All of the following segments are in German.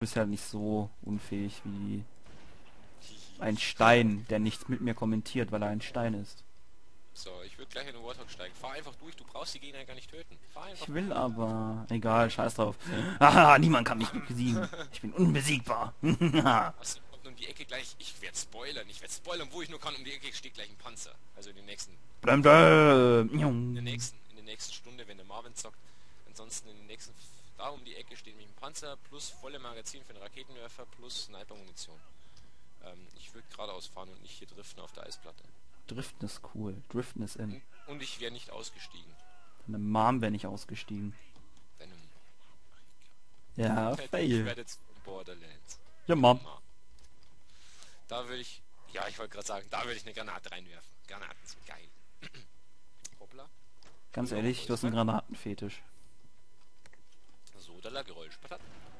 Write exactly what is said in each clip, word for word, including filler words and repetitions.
bist ja nicht so unfähig wie ein Stein, der nichts mit mir kommentiert, weil er ein Stein ist. So, ich würde gleich in den Warthog steigen. Fahr einfach durch, du brauchst die Gegner gar nicht töten. Fahr einfach Ich will durch. aber... Egal, scheiß drauf. Haha, niemand kann mich besiegen. Ich bin unbesiegbar. Achso, kommt um die Ecke gleich. Ich werde spoilern. Ich werde spoilern, wo ich nur kann. Um die Ecke steht gleich ein Panzer. Also in den nächsten... Blum, blum. In der nächsten, in der nächsten Stunde, wenn der Marvin zockt. Ansonsten in den nächsten... Da um die Ecke steht nämlich ein Panzer plus volle Magazin für den Raketenwerfer plus Sniper-Munition. Ähm, ich würde geradeaus fahren und nicht hier driften auf der Eisplatte. Driften ist cool. Driften ist in. Und ich wäre nicht ausgestiegen. Deine Mom wäre nicht ausgestiegen. Deine... Ja, Ich fail. werde jetzt Borderlands. Ja, Mom. Da würde ich... Ja, ich wollte gerade sagen, da würde ich eine Granate reinwerfen. Granaten sind geil. Hoppla. Ganz ehrlich, du hast einen Granatenfetisch. So, da lag Geräuschpatat.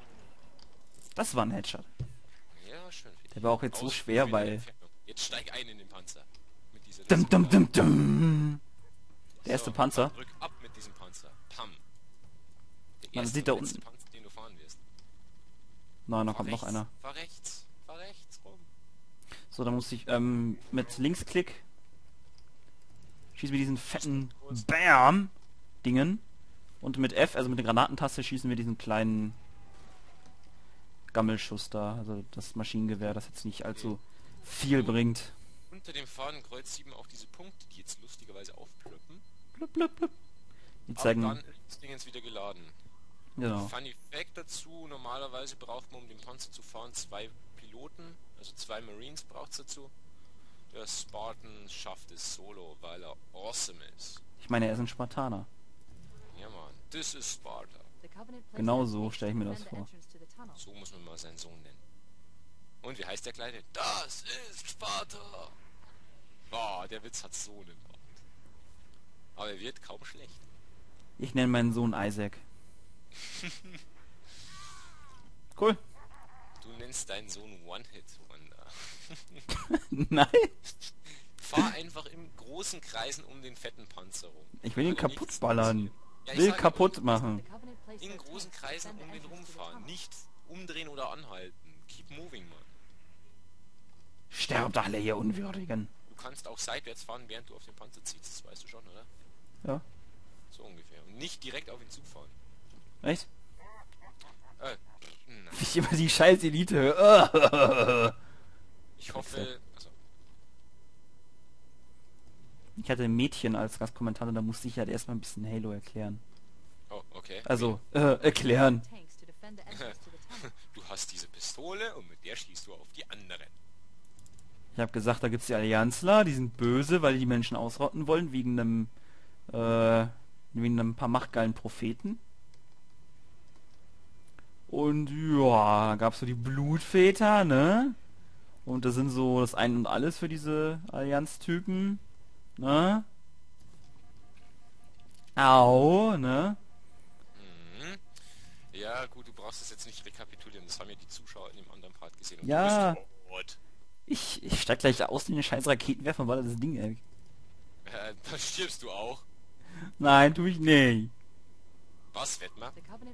Das war ein Headshot. Ja, schön. Der war auch jetzt so schwer, weil... Jetzt steig ein in den Panzer. Mit dieser Dum, dum, dum, dum. Der erste so, Panzer. Rück ab mit diesem Panzer. Pam. Der Man erste sieht da und letzte unten... Panzer, den du fahren wirst. Nein, da Fahr kommt noch rechts, einer. Fahr rechts. Fahr rechts rum. So, dann muss ich ähm, mit Linksklick schießen wir diesen fetten Bam-Dingen. Und mit F, also mit der Granatentaste, schießen wir diesen kleinen Gammelschuss da. Also das Maschinengewehr, das jetzt nicht allzu viel bringt. Unter dem Fadenkreuz sieht man auch diese Punkte, die jetzt lustigerweise aufplöppen. Blub, blub, blub. Die Aber zeigen... dann ist das Ding jetzt wieder geladen. Genau. Funny Fact dazu, normalerweise braucht man, um den Panzer zu fahren, zwei Piloten, also zwei Marines braucht es dazu. Der Spartan schafft es solo, weil er awesome ist. Ich meine, er ist ein Spartaner. Ja man, this is Sparta. Genau so stelle ich mir das vor. So muss man mal seinen Sohn nennen. Und wie heißt der Kleine? Das ist Sparta! Boah, der Witz hat so einen Wort. Aber er wird kaum schlecht. Ich nenne meinen Sohn Isaac. Cool. Du nennst deinen Sohn One-Hit-Wonder. Nein. Fahr einfach in großen Kreisen um den fetten Panzer rum. Ich will ihn Weil kaputt nichts ballern. passiert. Ja, ich Will sag ja, kaputt machen. in großen Kreisen um den rumfahren. Nicht umdrehen oder anhalten. Keep moving, man. Sterbt alle, ihr Unwürdigen. Du kannst auch seitwärts fahren, während du auf den Panzer ziehst. Das weißt du schon, oder? Ja. So ungefähr. Und nicht direkt auf ihn zufahren. Echt? Äh, nein. Wie ich immer die scheiß Elite höre. Ich hoffe... Also, Ich hatte ein Mädchen als Gastkommentator, da musste ich halt erstmal ein bisschen Halo erklären. oh, okay. Also, äh, erklären. Du hast diese Pistole und mit der schießt du auf die anderen. Ich habe gesagt, da gibt's die Allianzler, die sind böse, weil die die Menschen ausrotten wollen, wegen einem, äh, wegen einem paar machtgeilen Propheten. Und ja, da gab's so die Blutväter, ne? Und das sind so das Ein und Alles für diese Allianztypen, ne? Au, ne? Mhm. Ja, gut, du brauchst es jetzt nicht rekapitulieren. Das haben ja die Zuschauer in dem anderen Part gesehen. Und Ja. du bist tot. Ich, ich steig gleich aus in den scheiß Raketenwerfer, weil das Ding, ey. Äh, dann stirbst du auch. Nein, tu ich nicht. Was, Wettmer?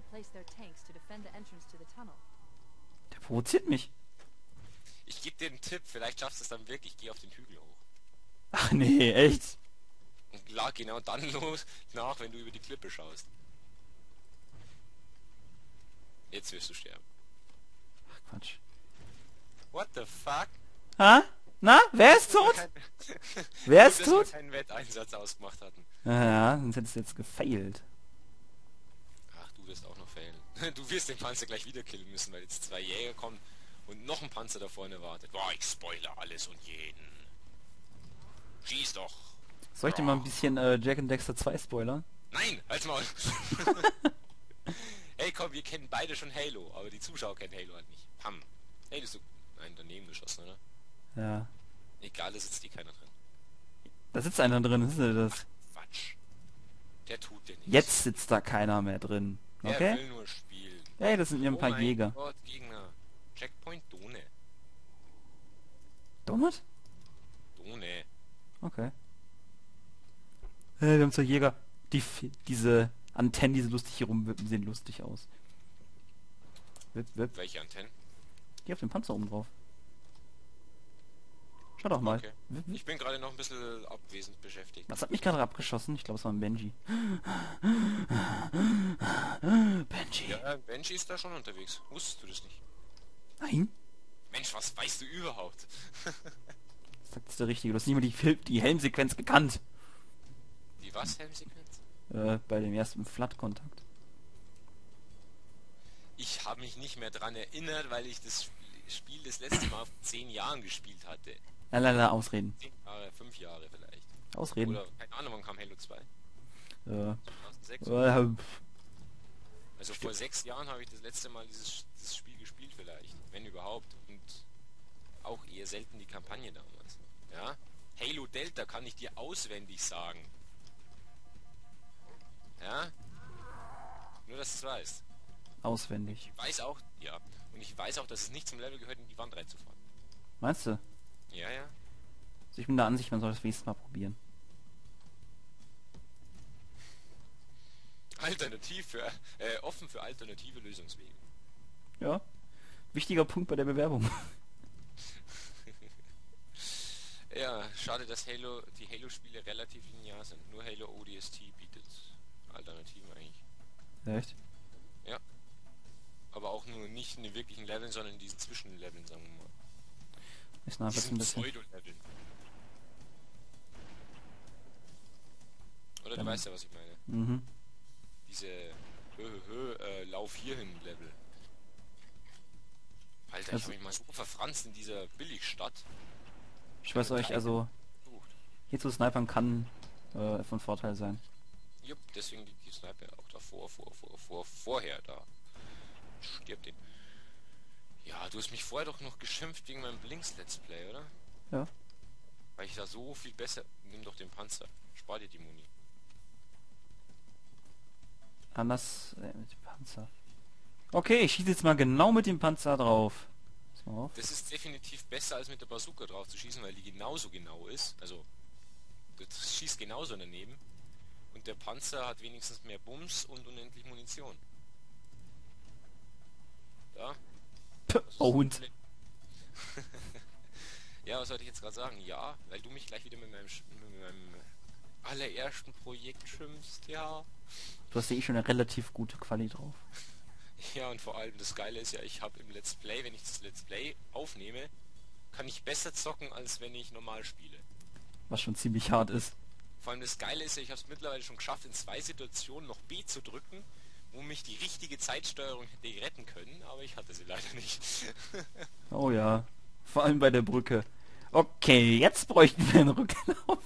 Der provoziert mich. Ich gebe dir einen Tipp. Vielleicht schaffst du es dann wirklich. Geh auf den Hügel hoch. Ach nee, echt? Und lag genau dann los nach, wenn du über die Klippe schaust. Jetzt wirst du sterben. Ach, Quatsch. What the fuck? Ha? Na, wer ist tot? Wer ist Gut, dass wir tot? keinen Wetteinsatz ausgemacht hatten. Ja, sonst hättest du jetzt gefailt. Ach, du wirst auch noch failen. Du wirst den Panzer gleich wieder killen müssen, weil jetzt zwei Jäger kommen und noch ein Panzer da vorne wartet. Boah, ich spoilere alles und jeden. Schieß doch. Soll ich dir mal ein bisschen äh, Jack and Dexter zwei spoilern? Nein, halt's Maul. Hey, komm, wir kennen beide schon Halo, aber die Zuschauer kennen Halo halt nicht. Pam. Hey, bist du... Nein, daneben geschossen, oder? Ja. Egal, da sitzt eh keiner drin. Da sitzt einer drin, ist das? Quatsch. Der tut dir nichts. Jetzt sitzt da keiner mehr drin. Der Okay? will nur spielen. Hey, das sind ja ein Oh paar mein Jäger. Gott, Gegner. Checkpoint Done. Donut? Done. Okay. Hey, wir haben zwei Jäger. Die, f- diese Antennen, die so lustig hier rumwippen, sehen lustig aus. Wip, wip. Welche Antennen? Die auf dem Panzer oben drauf. Schau doch mal. Okay. Wip, wip. Ich bin gerade noch ein bisschen abwesend beschäftigt. Was hat mich gerade abgeschossen? Ich glaube, es war ein Benji. Benji. Ja, Benji ist da schon unterwegs. Wusstest du das nicht? Nein? Mensch, was weißt du überhaupt? Das ist der Richtige. Du hast nicht mal die, Fil die Helmsequenz gekannt. Die was, Helmsequenz? Äh, bei dem ersten Flat-Kontakt. Ich habe mich nicht mehr dran erinnert, weil ich das Spiel das letzte Mal vor zehn Jahren gespielt hatte. Lalala, Ausreden. Zehn Jahre, fünf Jahre vielleicht. Ausreden. Oder, keine Ahnung, wann kam Halo zwei? Äh, zweitausendsechs? äh, Also vor sechs Jahren habe ich das letzte Mal dieses, dieses Spiel gespielt vielleicht. Wenn überhaupt. Und auch eher selten die Kampagne damals. Ja? Halo Delta kann ich dir auswendig sagen. Ja? Nur, dass du es weißt. auswendig. Ich weiß auch, ja. Und ich weiß auch, dass es nicht zum Level gehört, in die Wand reinzufahren. Meinst du? Ja, ja. Also ich bin der Ansicht, man soll das wenigstens mal probieren. Alternativ für, äh, offen für alternative Lösungswege. Ja. Wichtiger Punkt bei der Bewerbung. Ja, schade, dass Halo, die Halo-Spiele relativ linear sind. Nur Halo O D S T bietet Alternativen eigentlich. Echt? Ja. Aber auch nur nicht in den wirklichen Leveln, sondern in diesen Zwischenleveln, sagen wir mal. Ist nachher ein Diesen bisschen. Pseudo-Leveln. Oder Dann- du weißt ja, was ich meine. Mhm. Diese hö, hö, hö, äh, Lauf hierhin Level. Alter, ich Also- habe mich mal so verfranst in dieser Billigstadt. Ich weiß euch, also hier zu snipern kann äh, von Vorteil sein. Jupp, deswegen liegt die Sniper auch davor, vor, vor, vor, vorher da. Stirbt den. Ja, du hast mich vorher doch noch geschimpft wegen meinem Blinks-Let's Play, oder? Ja. Weil ich da so viel besser... Nimm doch den Panzer. Spar dir die Muni. Anders äh, mit dem Panzer. Okay, ich schieße jetzt mal genau mit dem Panzer drauf. Pass mal auf. Das ist definitiv besser, als mit der Bazooka drauf zu schießen, weil die genauso genau ist. Also, das schießt genauso daneben. Und der Panzer hat wenigstens mehr Bums und unendlich Munition. Da. Puh, Das ist oh ein Hund. Problem. Ja, was sollte ich jetzt gerade sagen? Ja, weil du mich gleich wieder mit meinem, Sch- mit meinem allerersten Projekt schimpfst, ja. Du hast ja eh schon eine relativ gute Quali drauf. Ja, und vor allem das Geile ist ja, ich habe im Let's Play, wenn ich das Let's Play aufnehme, kann ich besser zocken, als wenn ich normal spiele. Was schon ziemlich hart ist. Vor allem das Geile ist ja, ich habe es mittlerweile schon geschafft, in zwei Situationen noch B zu drücken, wo mich die richtige Zeitsteuerung hätte retten können, aber ich hatte sie leider nicht. Oh ja. Vor allem bei der Brücke. Okay, jetzt bräuchten wir einen Rücklauf.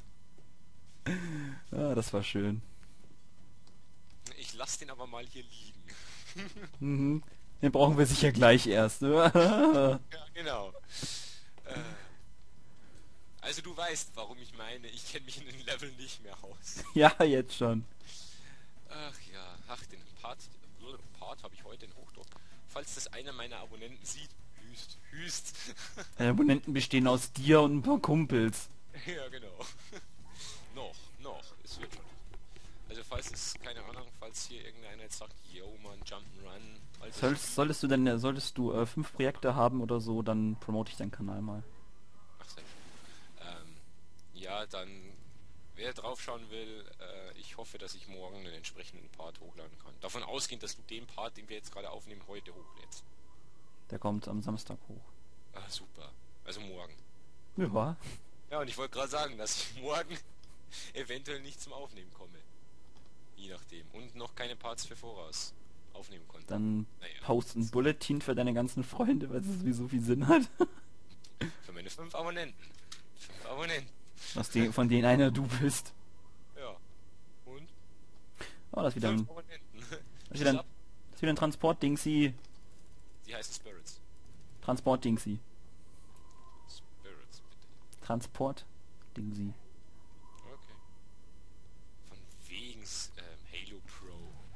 Ah, das war schön. Ich lasse den aber mal hier liegen. Mhm. Den brauchen wir sicher gleich erst. Ja, genau. Äh, also du weißt, warum ich meine, ich kenne mich in den Leveln nicht mehr aus. Ja, jetzt schon. Ach ja, ach, den Part, Part habe ich heute in Hochdruck. Falls das einer meiner Abonnenten sieht, hüst, hüst. Die Abonnenten bestehen aus dir und ein paar Kumpels. Ja, genau. noch, noch, es wird schon. Also falls es, keine Ahnung, falls hier irgendeiner jetzt sagt, yo man, Jump'n'Run. Also Sollst, solltest du denn, solltest du äh, fünf Projekte haben oder so, dann promote ich deinen Kanal mal. Ach, sehr schön. Ähm, ja, dann, wer drauf schauen will, äh, ich hoffe, dass ich morgen einen entsprechenden Part hochladen kann. Davon ausgehend, dass du den Part, den wir jetzt gerade aufnehmen, heute hochlädst. Der kommt am Samstag hoch. Ah, super. Also morgen. Ja. Ja, und ich wollte gerade sagen, dass ich morgen eventuell nicht zum Aufnehmen komme. Je nachdem. Und noch keine Parts für voraus aufnehmen konnte. Dann Naja, post ein Bulletin für deine ganzen Freunde, weil es sowieso viel Sinn hat. für meine fünf Abonnenten. Fünf Abonnenten. Aus den, von denen einer du bist. Ja. Und? Oh, das ist wieder Fünf ein, Abonnenten. das ist wieder ein, das ist wieder ein Transport-Dingsy. Die heißen Spirits. Transport-Dingsy. Spirits, bitte. Transport-Dingsy. Okay. Von wegen ähm, Halo Pro.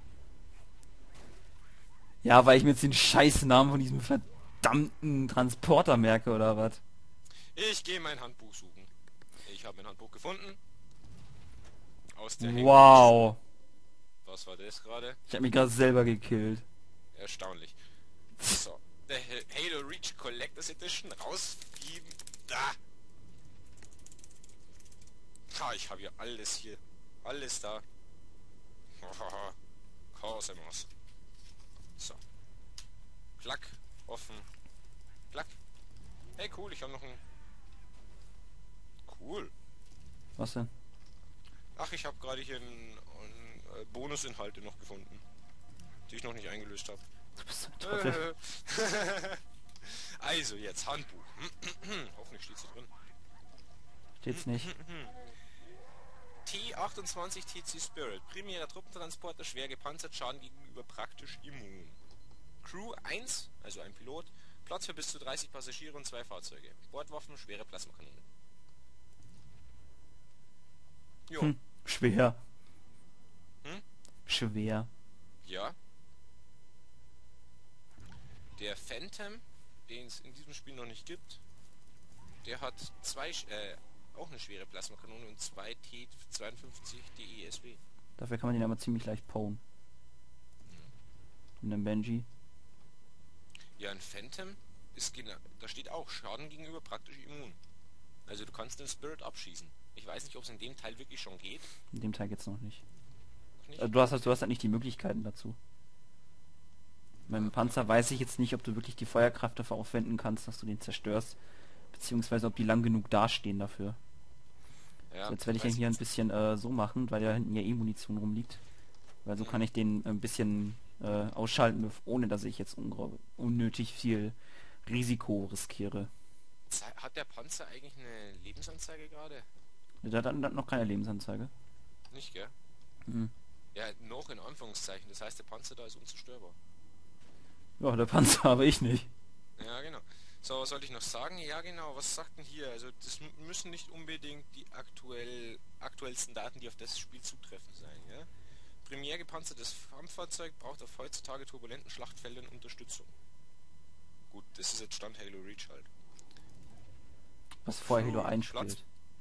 Ja, weil ich mir jetzt den scheiß Namen von diesem verdammten Transporter merke, oder was? Ich gehe mein Handbuch suchen. Ich habe mein Handbuch gefunden. Aus der Halo- Wow. Was war das gerade? Ich habe mich gerade selber gekillt. Erstaunlich. So, der Halo Reach Collectors Edition rausgeben. Da! Ha, ich habe hier alles hier. Alles da. Cosmos. So. Klack. Offen. Klack. Hey, cool, ich habe noch ein... Cool. Was denn? Ach, ich habe gerade hier einen, einen äh, Bonusinhalte noch gefunden, die ich noch nicht eingelöst habe. Du bist so ein Trottel. Also, jetzt Handbuch. Hoffentlich steht sie drin. Steht's nicht. T achtundzwanzig T C Spirit. Primärer Truppentransporter, schwer gepanzert, Schaden gegenüber praktisch immun. Crew eins, also ein Pilot. Platz für bis zu dreißig Passagiere und zwei Fahrzeuge. Bordwaffen, schwere Plasmakanone. Jo. Hm, schwer. Hm? Schwer. Ja. Der Phantom, den es in diesem Spiel noch nicht gibt, der hat zwei, äh, auch eine schwere Plasmakanone und zwei T zweiundfünfzig D E S W. Dafür kann man den aber ziemlich leicht powen. Mit einem Benji. Ja, ein Phantom ist genau, da steht auch Schaden gegenüber praktisch immun. Also du kannst den Spirit abschießen. Ich weiß nicht, ob es in dem Teil wirklich schon geht. In dem Teil geht's noch nicht. Noch nicht? Also du hast du hast halt nicht die Möglichkeiten dazu. Mit dem Panzer weiß ich jetzt nicht, ob du wirklich die Feuerkraft dafür aufwenden kannst, dass du den zerstörst. Beziehungsweise ob die lang genug dastehen dafür. Ja, So, jetzt werde ich weiß ihn hier ein jetzt- bisschen äh, so machen, weil da hinten ja eh Munition rumliegt. Weil so kann ich den ein bisschen äh, ausschalten, ohne dass ich jetzt unnötig viel Risiko riskiere. Ze- Hat der Panzer eigentlich eine Lebensanzeige gerade? Der hat dann noch keine Lebensanzeige. Nicht, gell? Mhm. Ja, noch in Anführungszeichen. Das heißt, der Panzer da ist unzerstörbar. Ja, der Panzer aber ich nicht. Ja, genau. So, was sollte ich noch sagen? Ja, genau. Was sagt denn hier? Also, das m- müssen nicht unbedingt die aktuell aktuellsten Daten, die auf das Spiel zutreffen sein, ja? Primär gepanzertes Kampffahrzeug braucht auf heutzutage turbulenten Schlachtfeldern Unterstützung. Gut, das ist jetzt Stand Halo Reach halt. Was vorher Halo Platz- eins spielt.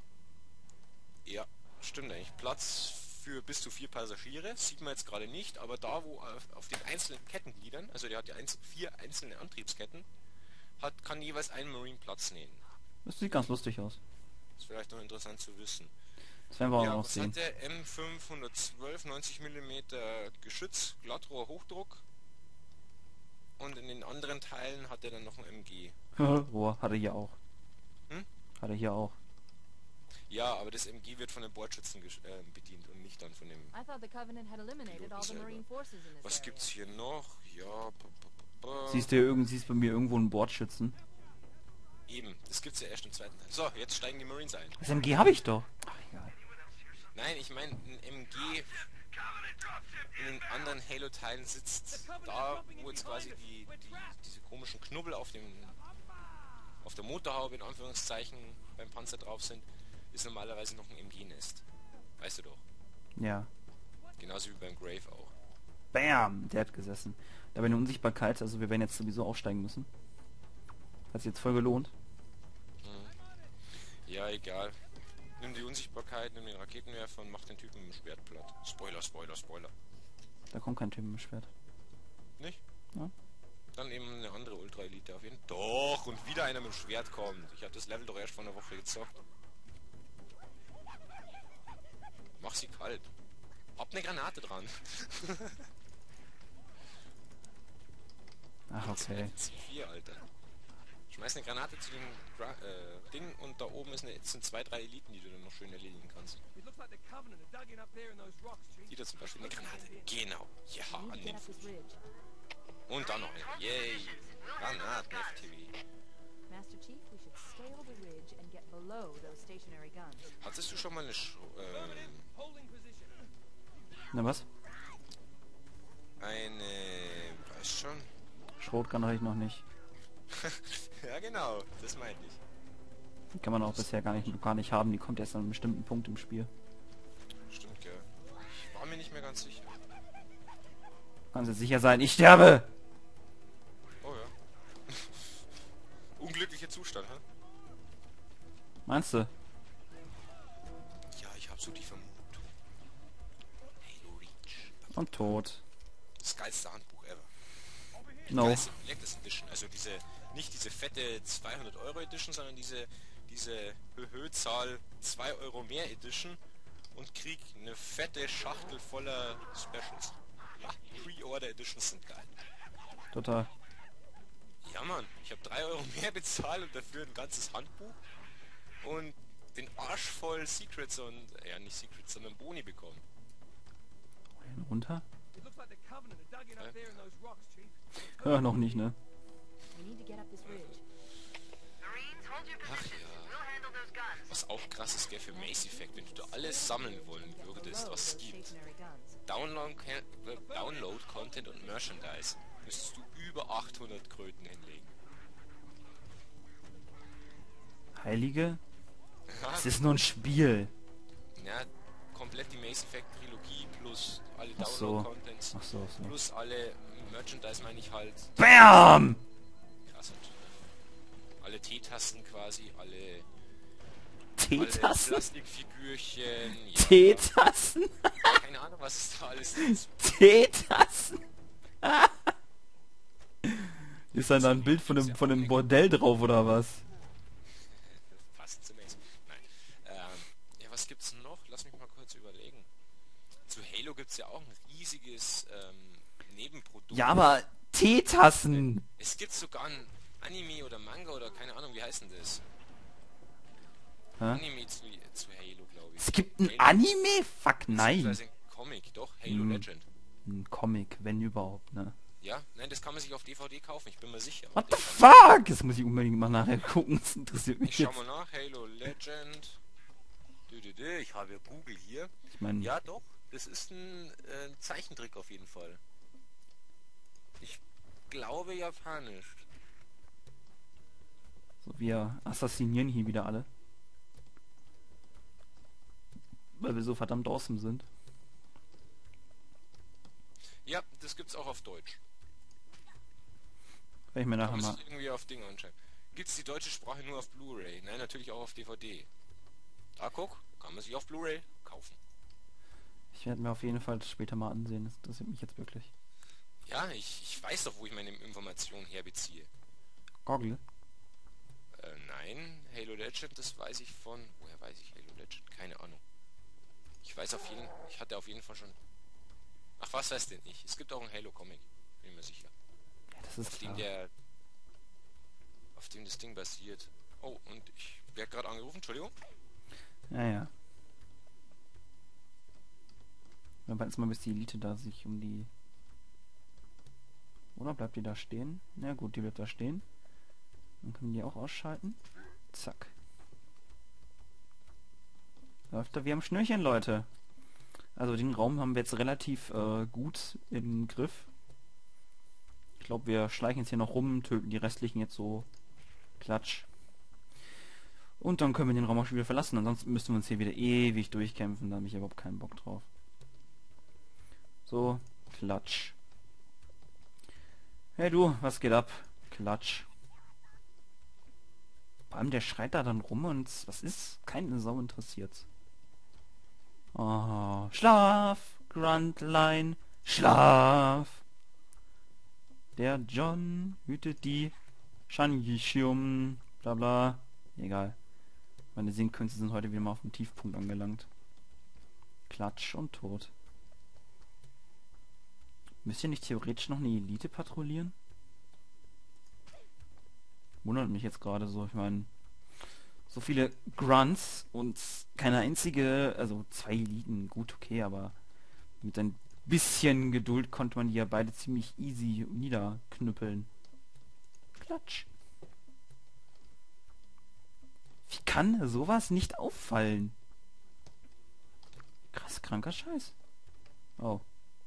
Ja, stimmt eigentlich. Platz für bis zu vier Passagiere sieht man jetzt gerade nicht, aber da wo auf, auf den einzelnen Kettengliedern, also der hat ja eins, vier einzelne Antriebsketten, hat kann jeweils ein Marine Platz nehmen. Das sieht ganz lustig aus. Ist vielleicht noch interessant zu wissen. Das werden wir auch Ja, noch was sehen. hat der M fünfhundertzwölf, neunzig Millimeter Geschütz, Glattrohr, Hochdruck. Und in den anderen Teilen hat er dann noch ein M G. Boah, hat er hier auch. Hm? Hat er hier auch. Ja, aber das M G wird von den Bordschützen gesch- äh, bedient und nicht dann von dem... I thought the Covenant had eliminated all the Piloten Marine selber. forces in this Was area. gibt's hier noch? Ja... b- b- b- Siehst du hier irgend, siehst bei mir irgendwo einen Bordschützen? Eben, das gibt's ja erst im zweiten Teil. So, jetzt steigen die Marines ein. Das M G habe ich doch. Ach egal. Nein, ich meine, ein M G in den anderen Halo-Teilen sitzt da, wo jetzt quasi die, die, diese komischen Knubbel auf dem auf der Motorhaube in Anführungszeichen beim Panzer drauf sind, ist normalerweise noch ein M G-Nest. Weißt du doch. Ja. Genauso wie beim Grave auch. Bam! Der hat gesessen. Da wäre eine Unsichtbarkeit, also wir werden jetzt sowieso aufsteigen müssen. Hat sich jetzt voll gelohnt. Hm. Ja, egal. Nimm die Unsichtbarkeit, nimm den Raketenwerfer und mach den Typen mit dem Schwert platt. Spoiler, Spoiler, Spoiler. Da kommt kein Typ mit dem Schwert. Nicht? Ja. Dann eben eine andere Ultra-Elite auf jeden Fall. Doch, und wieder einer mit dem Schwert kommt. Ich habe das Level doch erst vor einer Woche gezockt. Mach sie kalt. Hab eine Granate dran. Ach, okay. C vier, Alter. Schmeiß eine Granate zu dem Gra äh, Ding und da oben ist eine, sind zwei, drei Eliten, die du dann noch schön erledigen kannst. Die da zum Beispiel eine Granate. Genau. Ja, We need an to den get up Fuß. this ridge. Und dann noch eine. Yay. Granaten, F T V. Master Chief, we should scale the ridge and get below those stationary guns. Hattest du schon mal eine Sch ähm, Na was? eine... Weiß schon. Schrotgun habe ich noch nicht. Ja, genau. Das meinte ich. Die kann man auch bisher gar nicht, gar nicht haben. Die kommt erst an einem bestimmten Punkt im Spiel. Stimmt, gell. Ich war mir nicht mehr ganz sicher. Kannst du sicher sein, ich sterbe! Oh ja. Unglücklicher Zustand, hä? Meinst du? Ja, ich hab so die Vermutung. Halo Reach. Und tot. Das geilste Handbuch ever. Die No. geilste Collectors Edition, also diese, nicht diese fette zweihundert Euro Edition, sondern diese, diese Höhe-Zahl zwei Euro mehr Edition und krieg eine fette Schachtel voller Specials. Ja, Pre-Order Editions sind geil. Total. Ja Mann, ich habe drei Euro mehr bezahlt und dafür ein ganzes Handbuch und den Arsch voll Secrets und, ja nicht Secrets, sondern Boni bekommen. Runter? It looks like the Covenant are dug in up Okay. there in those rocks, Chief. Ja, noch nicht, ne? We need to get up this ridge. Marines, hold your Ach position. ja. We'll handle those guns. Was auch krass ist, gell, für Mass Effect, wenn du da alles sammeln wollen Get würdest, below was es those gibt. stationary guns. Download, äh, Download Content und Merchandise müsstest du über achthundert Kröten hinlegen. Heilige? Ja, Es ist nur ein Spiel. ja, komplett die Mass Effect Trilogie plus alle Ach so. Download Contents Ach so, ach so. plus alle Merchandise meine ich halt. BAM! Krass und alle T-Tasten quasi, alle, alle T-Tasten? Plastikfigürchen, ja, T-Tasten? keine Ahnung was es da alles ist. T-Tasten? Ist dann da ein Bild von dem, von dem Bordell drauf oder was? Passt zum Mace. Nein. Ähm, ja, was gibt's noch? Lass mich mal kurz überlegen. Zu Halo gibt's ja auch ein riesiges ähm, Nebenprodukt. Ja, aber T-Tasten! Es gibt sogar ein Anime oder Manga oder keine Ahnung, wie heißt denn das? Hä? Anime zu, zu Halo, glaube ich. Es gibt ein Halo- Anime? Fuck, nein! beziehungsweise ein Comic, doch, Halo Hm. Legend. Ein Comic, wenn überhaupt, ne? Ja, nein, das kann man sich auf D V D kaufen, ich bin mir sicher. What the Den kann fuck? Das muss ich unbedingt mal nachher gucken, das interessiert Ich mich schau jetzt. mal nach, Halo Legend. Dü, dü, dü, ich habe Google hier. Ich meine, Ja, doch, das ist ein äh, Zeichentrick auf jeden Fall. Ich glaube japanisch. so wir assassinieren hier wieder alle. Weil wir so verdammt awesome sind. Ja, das gibt's auch auf Deutsch. Weil ich mir Da nachher muss mal... ich irgendwie auf Dinge anschauen. Gibt's die deutsche Sprache nur auf Blu-ray? Nein, natürlich auch auf D V D. Da guck, kann man sich auf Blu-ray kaufen. Ich werde mir auf jeden Fall das später mal ansehen. Das interessiert mich jetzt wirklich. Ja, ich, ich weiß doch, wo ich meine Informationen herbeziehe. Goggle? Äh, nein, Halo Legend, das weiß ich von... Woher weiß ich Halo Legend? Keine Ahnung. Ich weiß auf jeden... Ich hatte auf jeden Fall schon... Ach, was weiß denn ich? Es gibt auch einen Halo-Comic. Bin mir sicher. Ja, das Auf ist dem klar. der... Auf dem das Ding basiert. Oh, und ich werde gerade angerufen, Entschuldigung. Ja, ja. Wir warten jetzt mal, bis die Elite da sich um die... Oder bleibt die da stehen? Na gut, die bleibt da stehen. Dann können wir die auch ausschalten. Zack. Läuft da wie am Schnürchen, Leute. Also den Raum haben wir jetzt relativ äh, gut im Griff. Ich glaube, wir schleichen jetzt hier noch rum, töten die restlichen jetzt so. Klatsch. Und dann können wir den Raum auch schon wieder verlassen. Ansonsten müssten wir uns hier wieder ewig durchkämpfen. Da habe ich überhaupt keinen Bock drauf. So, Klatsch. Hey du, was geht ab? Klatsch. Vor allem der schreit da dann rum und was ist? Keine Sau interessiert. Oh, Schlaf, Gruntline, Schlaf. Der John hütet die Shanjishium, bla bla. Egal. Meine Singkünste sind heute wieder mal auf dem Tiefpunkt angelangt. Klatsch und tot. Müsst ihr nicht theoretisch noch eine Elite patrouillieren? Wundert mich jetzt gerade so. Ich meine, so viele Grunts und keine einzige, also zwei Eliten, gut, okay, aber mit ein bisschen Geduld konnte man die ja beide ziemlich easy niederknüppeln. Klatsch. Wie kann sowas nicht auffallen? Krass kranker Scheiß. Oh.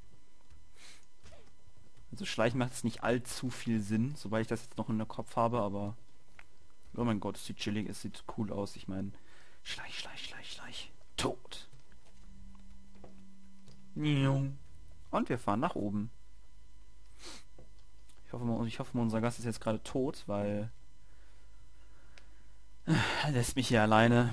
Also Schleichen macht jetzt nicht allzu viel Sinn, sobald ich das jetzt noch in der Kopf habe, aber... Oh mein Gott, es sieht chillig, es sieht cool aus. Ich meine, Schleich, Schleich, Schleich, Schleich. Tot. Und wir fahren nach oben. Ich hoffe, mal, ich hoffe mal, unser Gast ist jetzt gerade tot, weil... Er lässt mich hier alleine.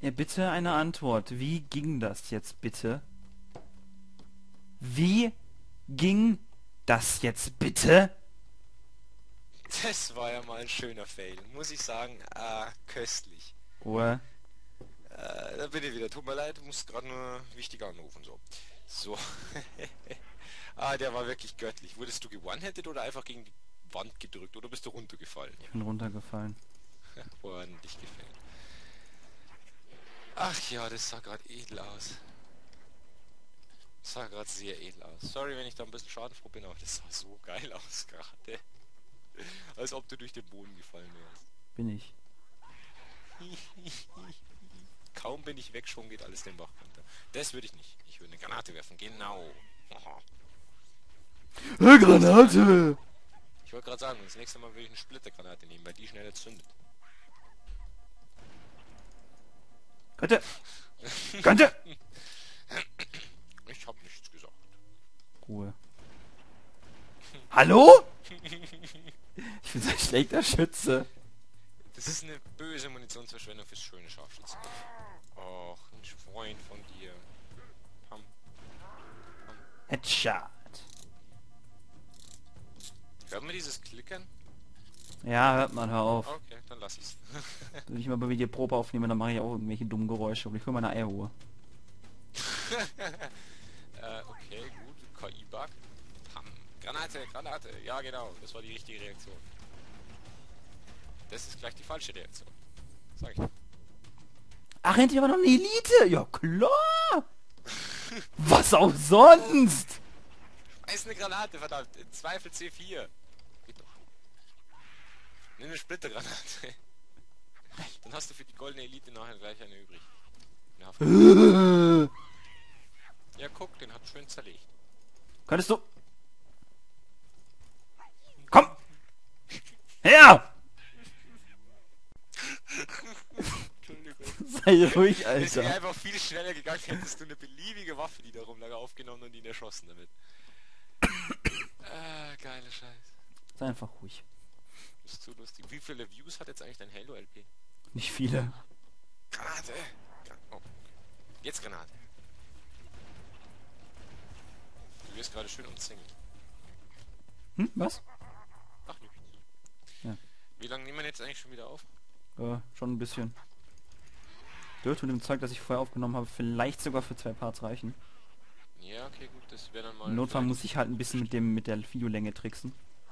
Ja, bitte eine Antwort. Wie ging das jetzt bitte? Wie ging das jetzt bitte? Das war ja mal ein schöner Fail. Muss ich sagen, ah, köstlich. Ruhe. Äh, da bin ich wieder. Tut mir leid, muss gerade nur wichtig anrufen. So. So. Ah, der war wirklich göttlich. Wurdest du geone-hitted oder einfach gegen die Wand gedrückt? Oder bist du runtergefallen? Ich bin runtergefallen. Ordentlich gefällt. Ach ja, das sah gerade edel aus. Das sah gerade sehr edel aus. Sorry, wenn ich da ein bisschen schadenfroh bin, aber das sah so geil aus gerade. Als ob du durch den Boden gefallen wärst. Bin ich. Kaum bin ich weg, schon geht alles den Bach runter. Das würde ich nicht. Ich würde eine Granate werfen. Genau. Aha. Eine Granate! Ich wollte gerade sagen, das nächste Mal würde ich eine Splittergranate nehmen, weil die schneller zündet. Könnte! Könnte! Ich habe nichts gesagt. Ruhe. Hallo? Ich bin so ein schlechter Schütze. Das ist eine böse Munitionsverschwendung fürs schöne Scharfschützen. Och, ein Freund von dir. Pam. Pam. Headshot. Hört man dieses Klickern? Ja, hört man, hör auf. Okay, dann lass ich's. Wenn ich mal bei Video Probe aufnehme, dann mache ich auch irgendwelche dummen Geräusche. Und ich hole meine Eierruhe. äh, okay, gut. K I-Bug. Pam. Granate, Granate. Ja, genau. Das war die richtige Reaktion. Das ist gleich die falsche Reaktion. Sag ich. Ach, endlich aber noch eine Elite! Ja, klar! Was auch sonst! Schmeiß eine Granate, verdammt. In Zweifel C vier. Geht doch. Nimm eine Splittergranate. Dann hast du für die goldene Elite nachher gleich eine übrig. Eine Haft- Ja, guck, den hat schön zerlegt. Könntest du... Komm! Her! Entschuldigung. Sei ruhig, Es wäre Alter. einfach viel schneller gegangen, hättest du eine beliebige Waffe, die da rumlag, aufgenommen und ihn erschossen damit. Ah, geile Scheiß. Sei einfach ruhig. Das ist zu lustig. Wie viele Views hat jetzt eigentlich dein Halo-L P? Nicht viele. Granate! Gra- Oh. Jetzt Granate. Du wirst gerade schön umzingelt. Hm, was? Ach, nichts. Ja. Wie lange nehmen wir jetzt eigentlich schon wieder auf? Äh, schon ein bisschen. Dürfte mit dem Zeug, das ich vorher aufgenommen habe, vielleicht sogar für zwei Parts reichen. Ja, okay, gut, das wäre dann mal... Im Notfall vielleicht- muss ich halt ein bisschen mit dem mit der Videolänge tricksen.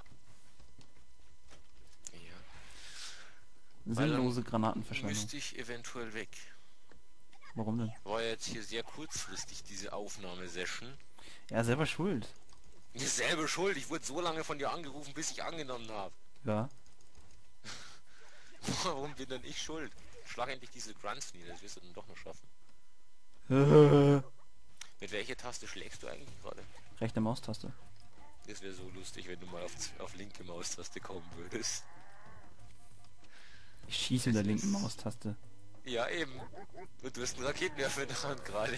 Ja. Sinnlose Granatenverschwendung. Müsste ich eventuell weg. Warum denn? War jetzt hier sehr kurzfristig, diese Aufnahmesession. Ja, selber schuld. Mir selber schuld, ich wurde so lange von dir angerufen, bis ich angenommen habe. Ja. Warum bin dann ich schuld? Schlag endlich diese Grunts nieder, das wirst du dann doch noch schaffen. Äh. Mit welcher Taste schlägst du eigentlich gerade? Rechte Maustaste. Das wäre so lustig, wenn du mal auf, auf linke Maustaste kommen würdest. Ich schieße mit der linken Maustaste. Ja, eben. Und du hast einen Raketenwerfer in der Hand gerade.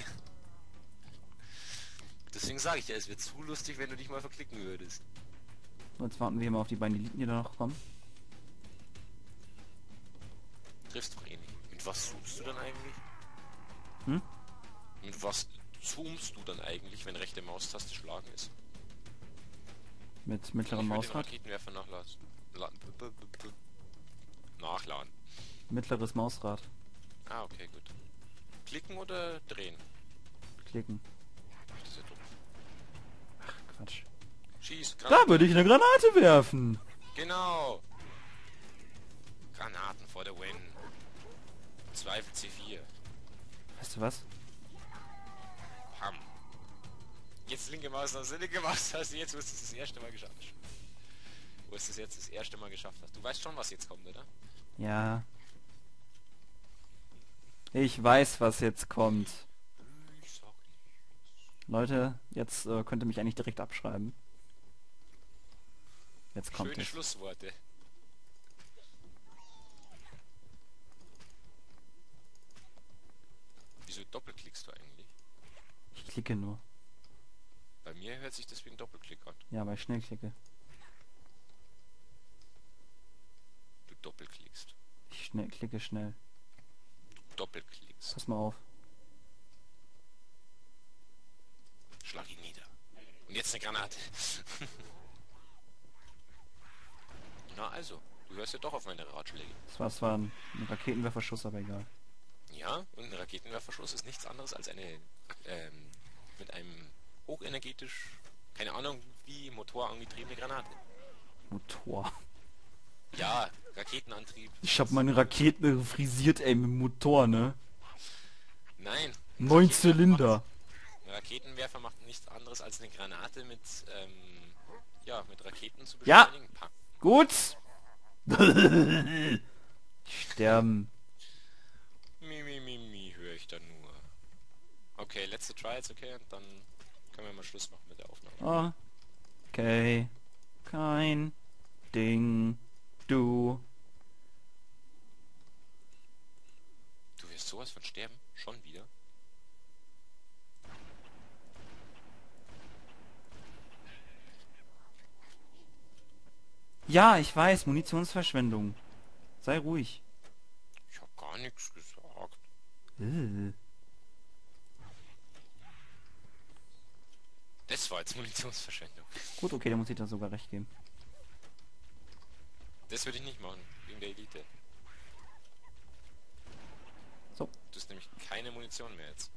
Deswegen sage ich ja, es wird zu lustig, wenn du dich mal verklicken würdest. Und jetzt warten wir mal auf die beiden Eliten, die da noch kommen. Triffst doch eh nicht. Mit was zoomst du dann eigentlich? Hm? Mit was zoomst du dann eigentlich, wenn rechte Maustaste schlagen ist? Mit Ich mittlerem will den Mausrad. Raketenwerfer nachladen. La- b- b- b- b- Nachladen. Mittleres Mausrad. Ah, okay, gut. Klicken oder drehen? Klicken. Ach, das ist ja dumm. Quatsch. Schieß, Da Granaten. würde ich eine Granate werfen. Genau. Granaten for the win. Zweifel C vier. Weißt du was? Pam. Jetzt linke Maustaste, linke Maustaste. Jetzt, wo du es das erste Mal geschafft hast. Wo du es jetzt das erste Mal geschafft hast. Du weißt schon, was jetzt kommt, oder? Ja. Ich weiß, was jetzt kommt. Ich sag nicht. Leute, jetzt äh, könnt ihr mich eigentlich direkt abschreiben. Jetzt kommt Schöne es. Schlussworte. Wieso doppelklickst du eigentlich? Ich klicke nur. Bei mir hört sich das wie ein Doppelklick an. Ja, weil ich schnell klicke. Du doppelklickst. Ich schnell, klicke schnell. Du doppelklickst. Pass mal auf. Schlag ihn nieder. Und jetzt eine Granate. Na also, du hörst ja doch auf meine Ratschläge. Das war zwar ein, ein Raketenwerferschuss, aber egal. Ja, und ein Raketenwerferschuss ist nichts anderes als eine ähm, mit einem hochenergetisch, keine Ahnung, wie Motor angetriebene Granate. Motor. Ja, Raketenantrieb. Ich hab meine Raketen frisiert, ey, mit dem Motor, ne? Nein. ein Neun Raketenwerfer Zylinder. Macht, ein Raketenwerfer macht nichts anderes als eine Granate mit, ähm, ja, mit Raketen zu Ja. beschleunigen. Pack. Gut! Sterben. Mi, mi, mi, mi, höre ich da nur. Okay, letzte Try jetzt, okay, und dann können wir mal Schluss machen mit der Aufnahme. Ah. Okay. Kein Ding. Du. Du wirst sowas von sterben? Schon wieder? Ja, ich weiß, Munitionsverschwendung. Sei ruhig. Ich hab gar nichts gesagt. Äh. Das war jetzt Munitionsverschwendung. Gut, okay, da muss ich da sogar recht geben. Das würde ich nicht machen, wegen der Elite. So. Du hast nämlich keine Munition mehr jetzt.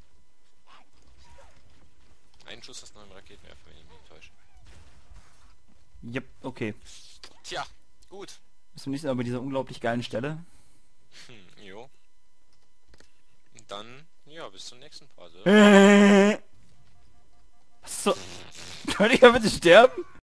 Einen Schuss hast du noch im Raketenwerfer, wenn ich mich nicht täusche. Yep, okay. Tja, gut. Bis zum nächsten Mal bei dieser unglaublich geilen Stelle. Hm, jo. Und dann, ja, bis zum nächsten Part, oder? Äh. Was so? Kann ich ja bitte sterben?